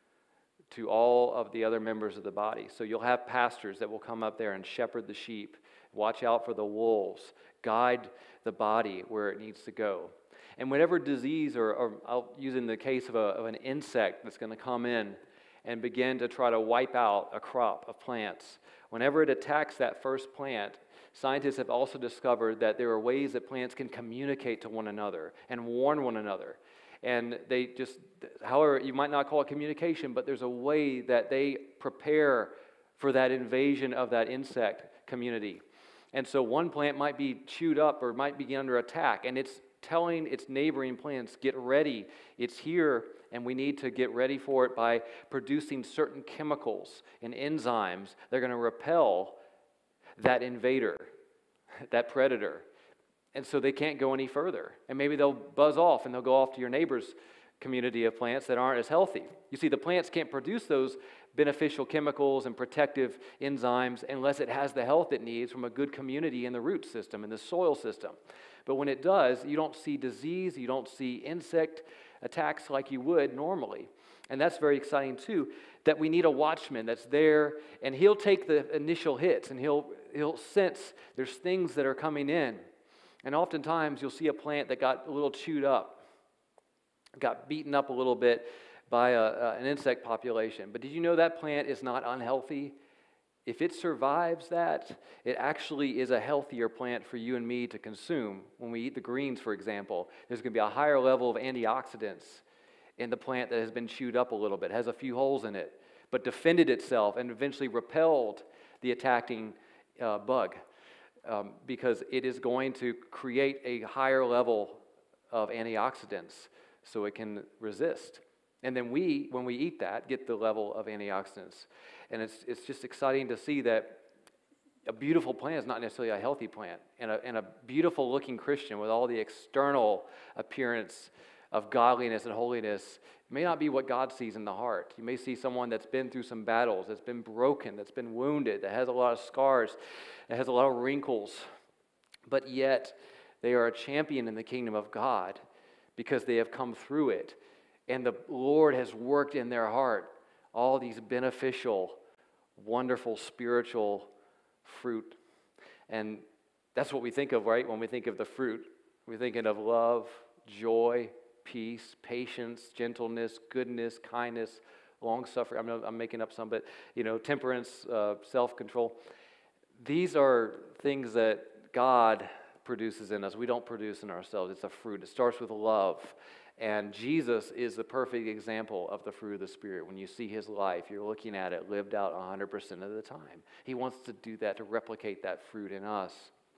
to all of the other members of the body. So you'll have pastors that will come up there and shepherd the sheep, watch out for the wolves, guide the body where it needs to go. And whatever disease, or I'll use in the case of an insect that's going to come in and begin to try to wipe out a crop of plants, whenever it attacks that first plant, scientists have also discovered that there are ways that plants can communicate to one another and warn one another. And they just, however, you might not call it communication, but there's a way that they prepare for that invasion of that insect community. And so one plant might be chewed up or might be under attack, and it's telling its neighboring plants, get ready, it's here, and we need to get ready for it by producing certain chemicals and enzymes that are going to repel that invader, that predator. And so they can't go any further. And maybe they'll buzz off and they'll go off to your neighbor's community of plants that aren't as healthy. You see, the plants can't produce those beneficial chemicals and protective enzymes unless it has the health it needs from a good community in the root system, in the soil system. But when it does, you don't see disease, you don't see insect attacks like you would normally. And that's very exciting too, that we need a watchman that's there, and he'll take the initial hits, and he'll sense there's things that are coming in. And oftentimes you'll see a plant that got a little chewed up, got beaten up a little bit by an insect population. But did you know that plant is not unhealthy? If it survives that, it actually is a healthier plant for you and me to consume. When we eat the greens, for example, there's going to be a higher level of antioxidants in the plant that has been chewed up a little bit, has a few holes in it, but defended itself and eventually repelled the attacking bug, because it is going to create a higher level of antioxidants so it can resist. And then when we eat that, get the level of antioxidants. And it's just exciting to see that a beautiful plant is not necessarily a healthy plant. And a beautiful looking Christian with all the external appearance of godliness and holiness may not be what God sees in the heart. You may see someone that's been through some battles, that's been broken, that's been wounded, that has a lot of scars, that has a lot of wrinkles, but yet they are a champion in the kingdom of God because they have come through it. And the Lord has worked in their heart all these beneficial, wonderful spiritual fruit. And that's what we think of, right? When we think of the fruit, we're thinking of love, joy, peace, patience, gentleness, goodness, kindness, long-suffering. I'm making up some, but temperance, self-control. These are things that God produces in us. We don't produce in ourselves. It's a fruit. It starts with love. And Jesus is the perfect example of the fruit of the Spirit. When you see his life, you're looking at it lived out 100% of the time. He wants to do that, to replicate that fruit in us.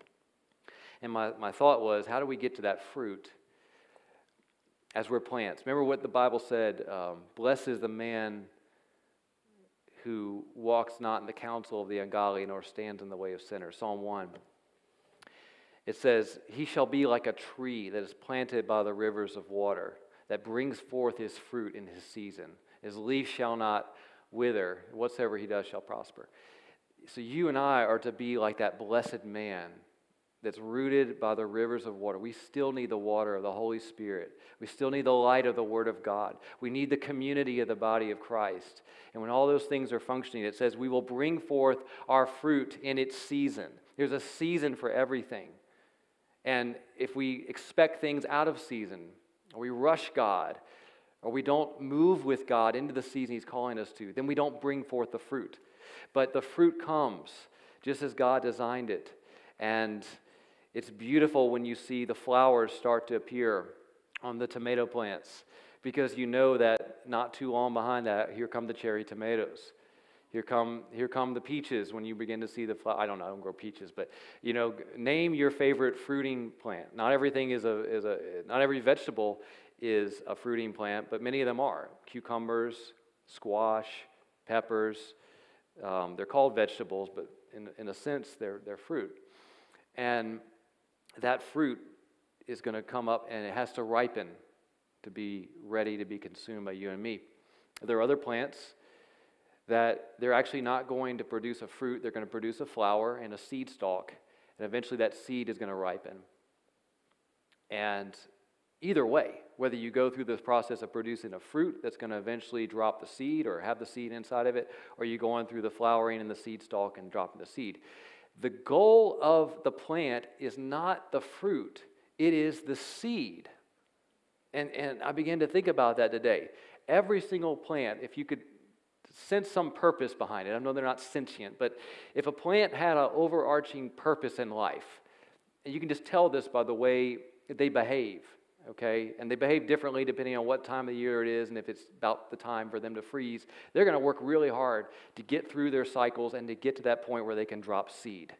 And my thought was, how do we get to that fruit as we're plants? Remember what the Bible said, blessed is the man who walks not in the counsel of the ungodly nor stands in the way of sinners. Psalm 1. It says, he shall be like a tree that is planted by the rivers of water, that brings forth his fruit in his season. His leaf shall not wither. Whatsoever he does shall prosper. So you and I are to be like that blessed man that's rooted by the rivers of water. We still need the water of the Holy Spirit. We still need the light of the Word of God. We need the community of the body of Christ. And when all those things are functioning, it says we will bring forth our fruit in its season. There's a season for everything. And if we expect things out of season, or we rush God, or we don't move with God into the season he's calling us to, then we don't bring forth the fruit. But the fruit comes just as God designed it. And it's beautiful when you see the flowers start to appear on the tomato plants, because you know that not too long behind that, here come the cherry tomatoes. Here come the peaches when you begin to see the flower. I don't know, I don't grow peaches, but name your favorite fruiting plant. Not everything not every vegetable is a fruiting plant, but many of them are. Cucumbers, squash, peppers. They're called vegetables, but in a sense, they're fruit. And that fruit is going to come up, and it has to ripen to be ready to be consumed by you and me. There are other plants that they're actually not going to produce a fruit. They're going to produce a flower and a seed stalk. and eventually that seed is going to ripen. And either way, whether you go through this process of producing a fruit that's going to eventually drop the seed or have the seed inside of it, or you go on through the flowering and the seed stalk and dropping the seed, the goal of the plant is not the fruit, it is the seed. And I began to think about that today. Every single plant, if you could sense some purpose behind it, I know they're not sentient, but if a plant had an overarching purpose in life, and you can just tell this by the way they behave, okay? And they behave differently depending on what time of the year it is and if it's about the time for them to freeze. They're going to work really hard to get through their cycles and to get to that point where they can drop seed.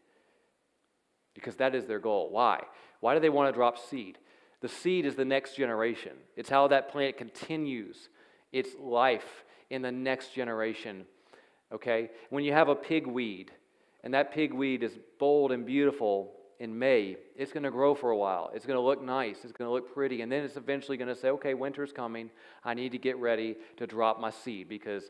Because that is their goal. Why? Why do they want to drop seed? The seed is the next generation. It's how that plant continues its life in the next generation, okay? When you have a pigweed, and that pigweed is bold and beautiful in May, it's going to grow for a while. It's going to look nice. It's going to look pretty. And then it's eventually going to say, okay, winter's coming. I need to get ready to drop my seed because,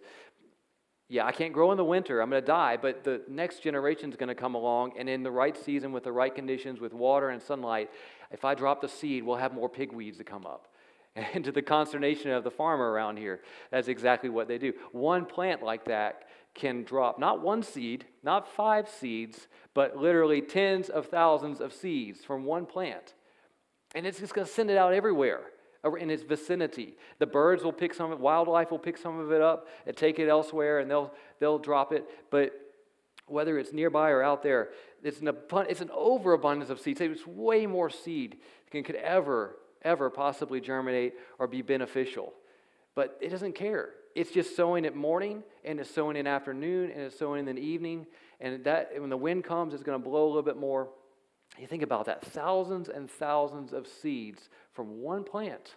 yeah, I can't grow in the winter. I'm going to die. But the next generation's going to come along, and in the right season, with the right conditions, with water and sunlight, if I drop the seed, we'll have more pigweeds to come up. And to the consternation of the farmer around here, that's exactly what they do. One plant like that can drop not one seed, not 5 seeds, but literally tens of thousands of seeds from one plant. And it's just going to send it out everywhere in its vicinity. The birds will pick some of it, wildlife will pick some of it up and take it elsewhere, and they'll drop it. But whether it's nearby or out there, it's an overabundance of seeds. It's way more seed than could ever possibly germinate or be beneficial. But it doesn't care. It's just sowing at morning, and it's sowing in afternoon, and it's sowing in the evening. And that when the wind comes, it's going to blow a little bit more. You think about that. Thousands and thousands of seeds from one plant.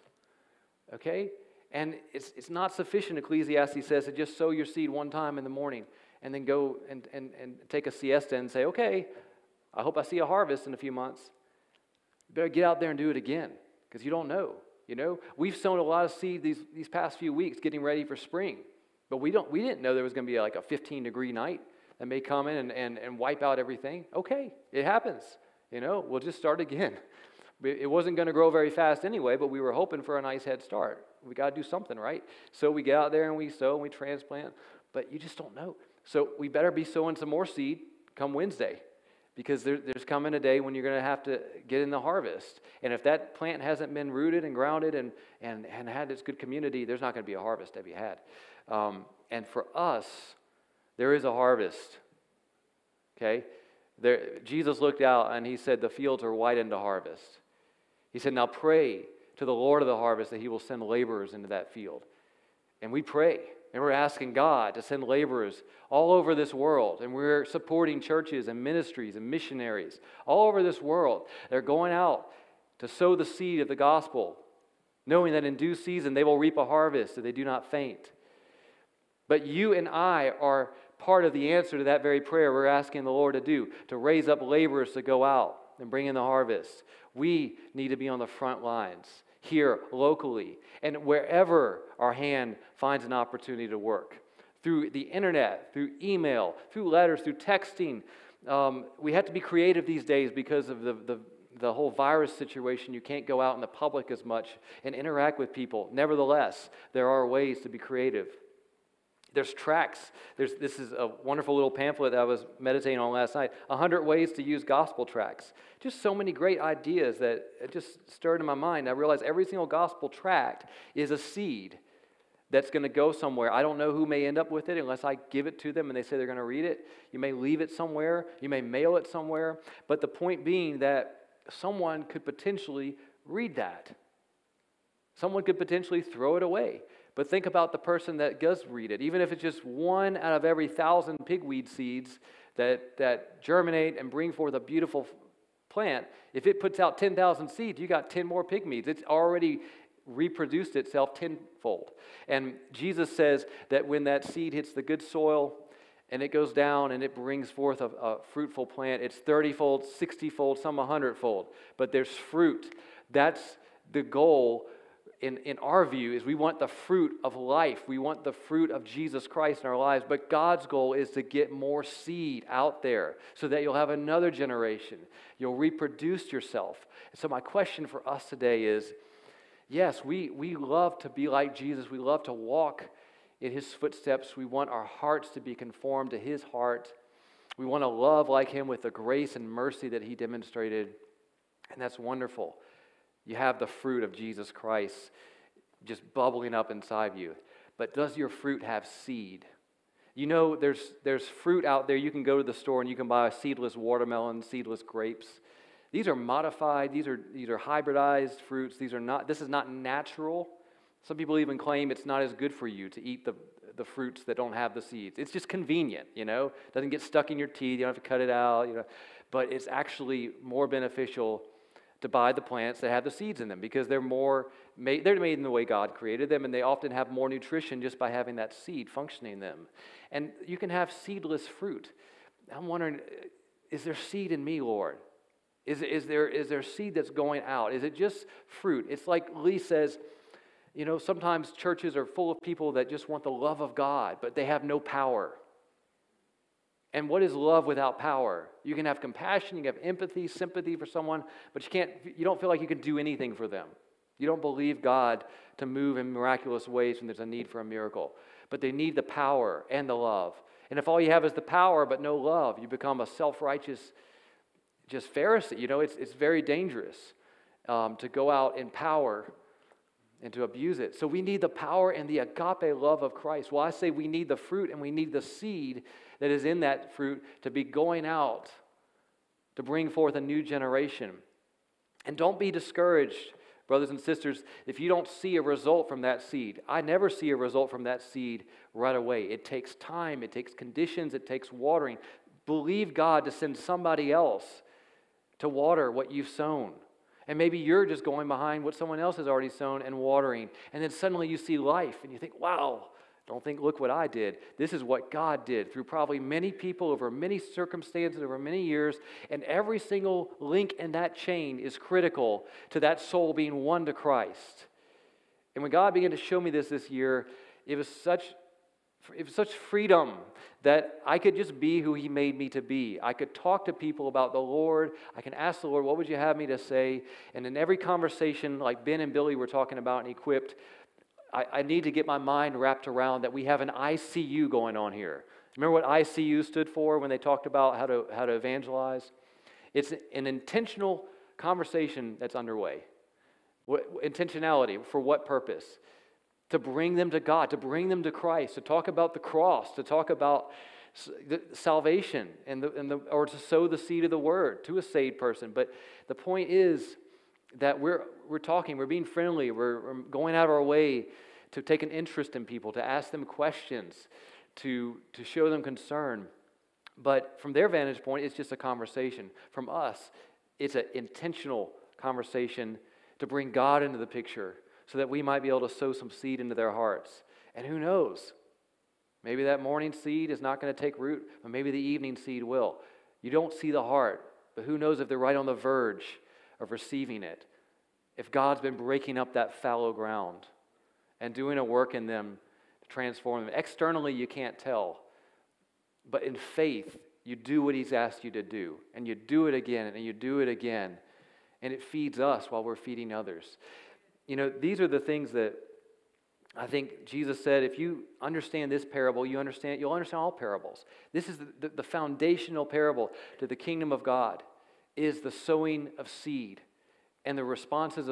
Okay? And it's not sufficient, Ecclesiastes says, to just sow your seed one time in the morning and then go and take a siesta and say, okay, I hope I see a harvest in a few months. You better get out there and do it again, because you don't know. You know, we've sown a lot of seed these past few weeks getting ready for spring, but we didn't know there was going to be like a 15-degree night that may come in and wipe out everything. Okay, it happens. You know, we'll just start again. It wasn't going to grow very fast anyway, but we were hoping for a nice head start. We got to do something, right? So we get out there and we sow and we transplant, but you just don't know. So we better be sowing some more seed come Wednesday, because there's coming a day when you're going to have to get in the harvest. And if that plant hasn't been rooted and grounded and had its good community, there's not going to be a harvest to be had. And for us, there is a harvest. Okay? Jesus looked out and he said, the fields are white unto harvest. He said, now pray to the Lord of the harvest that he will send laborers into that field. And we pray. And we're asking God to send laborers all over this world. And we're supporting churches and ministries and missionaries all over this world. They're going out to sow the seed of the gospel, knowing that in due season they will reap a harvest if they do not faint. But you and I are part of the answer to that very prayer we're asking the Lord to do, to raise up laborers to go out and bring in the harvest. We need to be on the front lines here locally and wherever our hand finds an opportunity to work. Through the internet, through email, through letters, through texting. We have to be creative these days because of the whole virus situation. You can't go out in the public as much and interact with people. Nevertheless, there are ways to be creative. There's tracts. This is a wonderful little pamphlet that I was meditating on last night. 100 ways to use gospel tracts. Just so many great ideas that it just stirred in my mind. I realized every single gospel tract is a seed that's going to go somewhere. I don't know who may end up with it unless I give it to them and they say they're going to read it. You may leave it somewhere. You may mail it somewhere. But the point being that someone could potentially read that. Someone could potentially throw it away. But think about the person that does read it. Even if it's just one out of every 1,000 pigweed seeds that germinate and bring forth a beautiful plant, if it puts out 10,000 seeds, you got 10 more pigweeds. It's already reproduced itself tenfold. And Jesus says that when that seed hits the good soil and it goes down and it brings forth a fruitful plant, it's 30-fold, 60-fold, some 100-fold. But there's fruit. That's the goal in our view is we want the fruit of life. We want the fruit of Jesus Christ in our lives. But God's goal is to get more seed out there so that you'll have another generation. You'll reproduce yourself. So my question for us today is, yes, we love to be like Jesus. We love to walk in his footsteps. We want our hearts to be conformed to his heart. We want to love like him with the grace and mercy that he demonstrated. And that's wonderful. You have the fruit of Jesus Christ just bubbling up inside you. But does your fruit have seed? You know, there's fruit out there. You can go to the store and you can buy a seedless watermelon, seedless grapes. These are modified. These are hybridized fruits. This is not natural. Some people even claim it's not as good for you to eat the fruits that don't have the seeds. It's just convenient, you know. It doesn't get stuck in your teeth. You don't have to cut it out, you know. But it's actually more beneficial to buy the plants that have the seeds in them because they're made in the way God created them, and they often have more nutrition just by having that seed functioning in them. And you can have seedless fruit. I'm wondering, is there seed in me, Lord? Is there seed that's going out? Is it just fruit? It's like Lee says, you know, sometimes churches are full of people that just want the love of God, but they have no power. And what is love without power? You can have compassion, you can have empathy, sympathy for someone, but you don't feel like you can do anything for them. You don't believe God to move in miraculous ways when there's a need for a miracle. But they need the power and the love. And if all you have is the power but no love, you become a self-righteous just Pharisee. You know, it's very dangerous to go out in power and to abuse it. So we need the power and the agape love of Christ. Well, I say we need the fruit and we need the seed that is in that fruit to be going out to bring forth a new generation. And don't be discouraged, brothers and sisters, if you don't see a result from that seed. I never see a result from that seed right away. It takes time, it takes conditions, it takes watering. Believe God to send somebody else to water what you've sown. And maybe you're just going behind what someone else has already sown and watering. And then suddenly you see life and you think, wow, don't think, look what I did. This is what God did through probably many people over many circumstances over many years. And every single link in that chain is critical to that soul being won to Christ. And when God began to show me this year, it was such freedom that I could just be who he made me to be. I could talk to people about the Lord. I can ask the Lord, what would you have me to say? And in every conversation, like Ben and Billy were talking about and Equipped, I need to get my mind wrapped around that we have an ICU going on here. Remember what ICU stood for when they talked about how to evangelize? It's an intentional conversation that's underway. Intentionality, for what purpose? To bring them to God, to bring them to Christ, to talk about the cross, to talk about salvation, or to sow the seed of the word to a saved person. But the point is that we're talking, we're being friendly, we're going out of our way to take an interest in people, to ask them questions, to show them concern. But from their vantage point, it's just a conversation. From us, it's an intentional conversation to bring God into the picture, so that we might be able to sow some seed into their hearts. And who knows? Maybe that morning seed is not going to take root, but maybe the evening seed will. You don't see the heart, but who knows if they're right on the verge of receiving it. If God's been breaking up that fallow ground and doing a work in them to transform them. Externally, you can't tell. But in faith, you do what he's asked you to do. And you do it again, and you do it again. And it feeds us while we're feeding others. You know, these are the things that I think Jesus said, if you understand this parable, you'll understand all parables. This is the foundational parable to the kingdom of God, is the sowing of seed. And the responses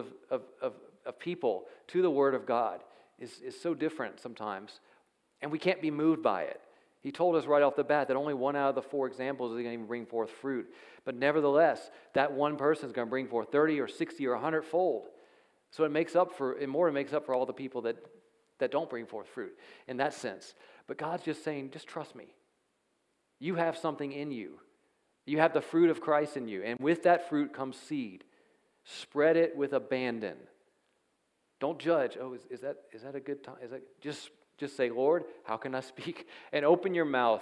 of people to the word of God is so different sometimes. And we can't be moved by it. He told us right off the bat that only one out of the 4 examples is going to even bring forth fruit. But nevertheless, that one person is going to bring forth 30 or 60 or 100-fold. So it makes up for all the people that don't bring forth fruit in that sense. But God's just saying, just trust me. You have something in you. You have the fruit of Christ in you. And with that fruit comes seed. Spread it with abandon. Don't judge. Oh, is that a good time? Is that just say, Lord, how can I speak? And open your mouth.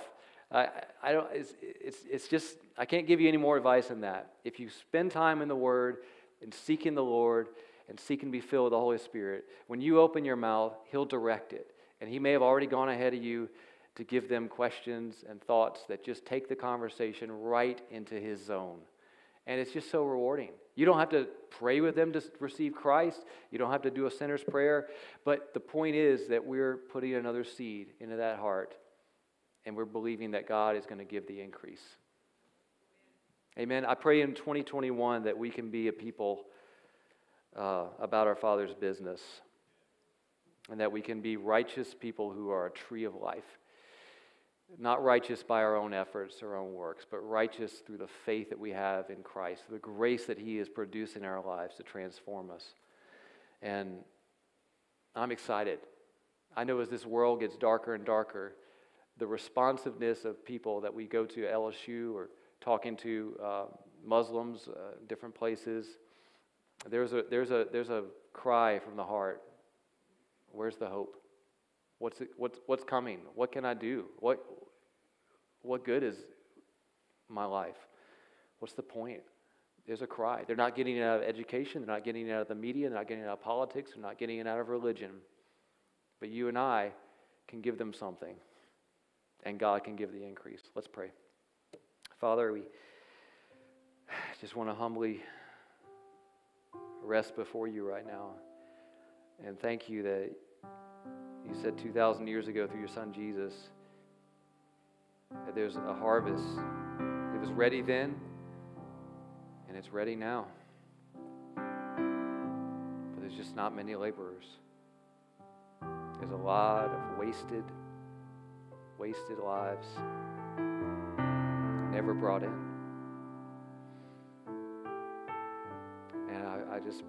It's just, I can't give you any more advice than that. If you spend time in the Word and seeking the Lord and seek and be filled with the Holy Spirit, when you open your mouth, He'll direct it. And He may have already gone ahead of you to give them questions and thoughts that just take the conversation right into His zone. And it's just so rewarding. You don't have to pray with them to receive Christ. You don't have to do a sinner's prayer. But the point is that we're putting another seed into that heart, and we're believing that God is going to give the increase. Amen. I pray in 2021 that we can be a people about our Father's business, and that we can be righteous people who are a tree of life. Not righteous by our own efforts, our own works, but righteous through the faith that we have in Christ, the grace that He is producing in our lives to transform us. And I'm excited. I know as this world gets darker and darker, the responsiveness of people that we go to LSU or talking to Muslims, different places, there's a cry from the heart. Where's the hope? What's coming? What can I do? What good is my life? What's the point? There's a cry. They're not getting it out of education. They're not getting it out of the media. They're not getting it out of politics. They're not getting it out of religion. But you and I can give them something, and God can give the increase. Let's pray. Father, we just want to humbly rest before you right now, and thank you that you said 2,000 years ago through your Son Jesus that there's a harvest. It was ready then, and it's ready now. But there's just not many laborers. There's a lot of wasted lives never brought in. And I just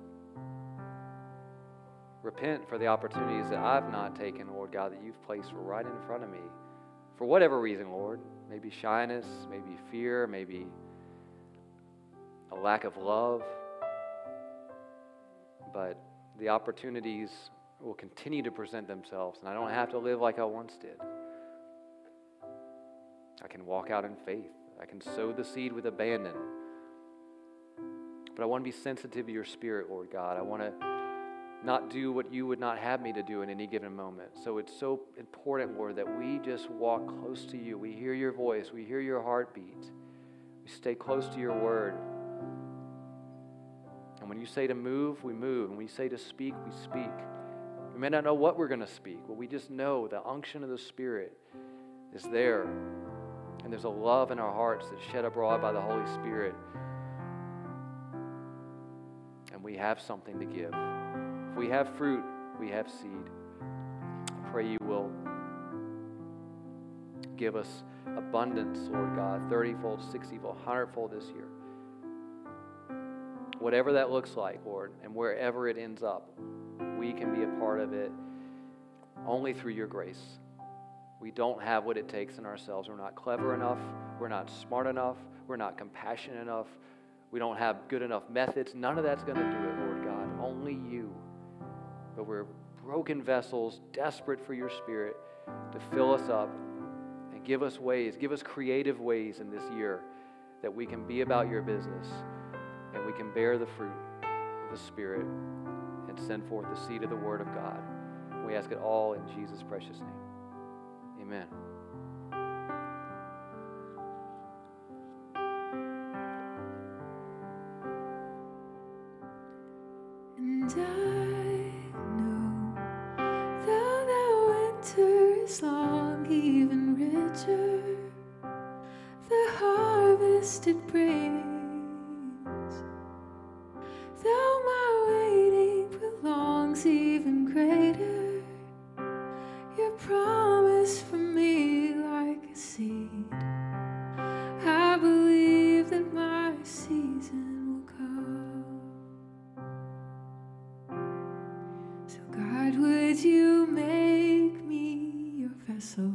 repent for the opportunities that I've not taken, Lord God, that you've placed right in front of me. For whatever reason, Lord. Maybe shyness, maybe fear, maybe a lack of love. But the opportunities will continue to present themselves, and I don't have to live like I once did. I can walk out in faith. I can sow the seed with abandon. But I want to be sensitive to your Spirit, Lord God. I want to not do what you would not have me to do in any given moment. So it's so important, Lord, that we just walk close to you. We hear your voice. We hear your heartbeat. We stay close to your word. And when you say to move, we move. And when you say to speak, we speak. We may not know what we're going to speak, but we just know the unction of the Spirit is there. And there's a love in our hearts that's shed abroad by the Holy Spirit. And we have something to give. If we have fruit, we have seed. I pray you will give us abundance, Lord God, 30-fold, 60-fold, 100-fold this year. Whatever that looks like, Lord, and wherever it ends up, we can be a part of it only through your grace. We don't have what it takes in ourselves. We're not clever enough. We're not smart enough. We're not compassionate enough. We don't have good enough methods. None of that's going to do it, Lord God. Only you. But we're broken vessels, desperate for your Spirit to fill us up and give us ways, give us creative ways in this year that we can be about your business and we can bear the fruit of the Spirit and send forth the seed of the Word of God. We ask it all in Jesus' precious name. Amen. And I know, though the winter is long, even richer the harvest it brings. Though my waiting prolongs, even greater your promise for me like a seed. I believe that my season will come. So God, would you make me your vessel?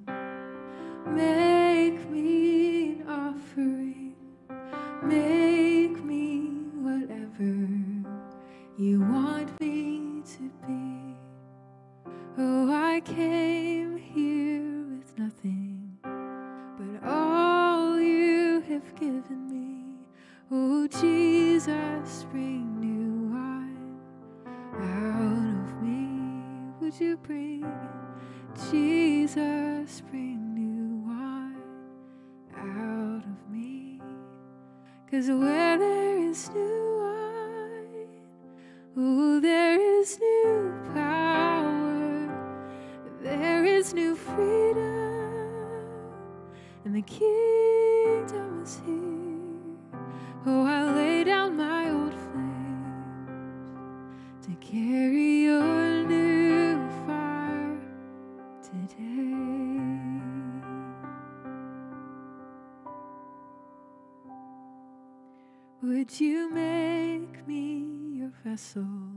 Make me an offering. Make me whatever you want me to be. Oh, I came here with nothing but all you have given me. Oh, Jesus, bring new wine. would you bring, Jesus, bring new wine out of me? 'Cause where there is new wine, oh, there is new power, there is new freedom, and the kingdom is here. Oh, I lay down my old flames to carry your new fire today. Would you make me your vessel?